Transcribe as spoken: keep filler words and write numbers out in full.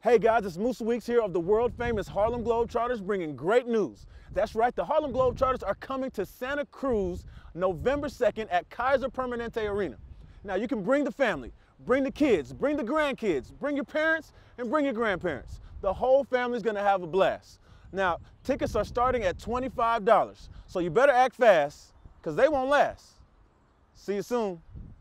Hey guys, it's Moose Weeks here of the world famous Harlem Globetrotters bringing great news. That's right, the Harlem Globetrotters are coming to Santa Cruz November second at Kaiser Permanente Arena. Now you can bring the family, bring the kids, bring the grandkids, bring your parents, and bring your grandparents. The whole family's gonna have a blast. Now, tickets are starting at twenty-five dollars, so you better act fast, because they won't last. See you soon.